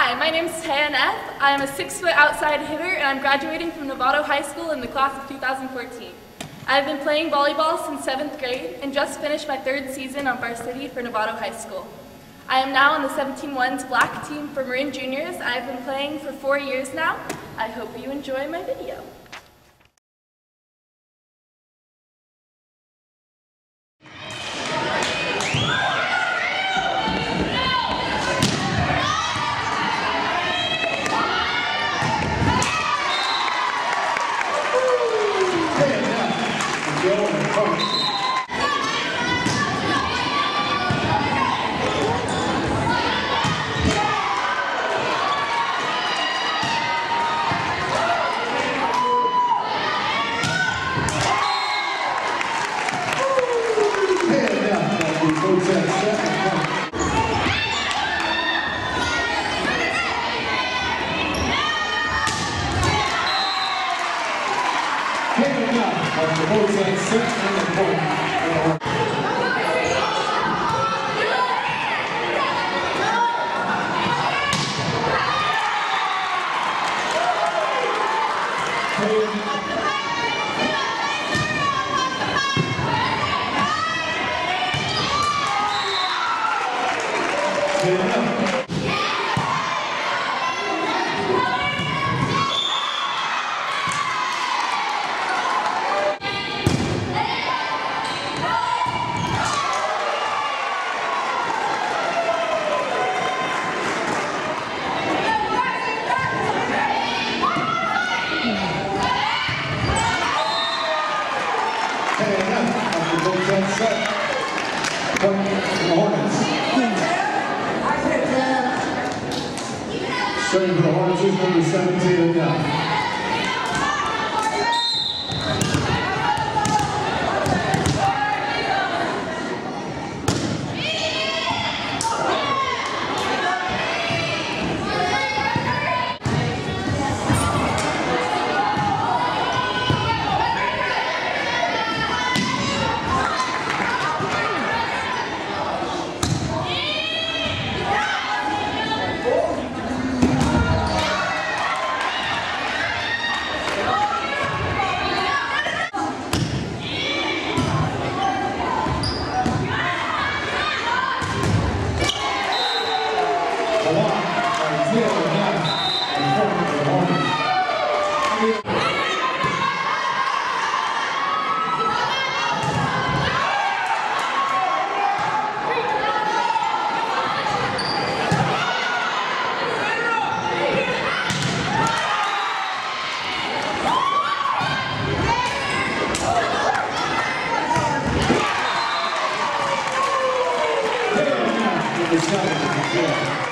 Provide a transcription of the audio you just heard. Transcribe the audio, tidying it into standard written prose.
Hi, my name is Taya Neff. I am a 6-foot outside hitter and I'm graduating from Novato High School in the class of 2014. I have been playing volleyball since 7th grade and just finished my 3rd season on varsity for Novato High School. I am now on the 17-1s black team for Marin Juniors. I have been playing for 4 years now. I hope you enjoy my video. Starting for the Hornets is number 17 again. It's not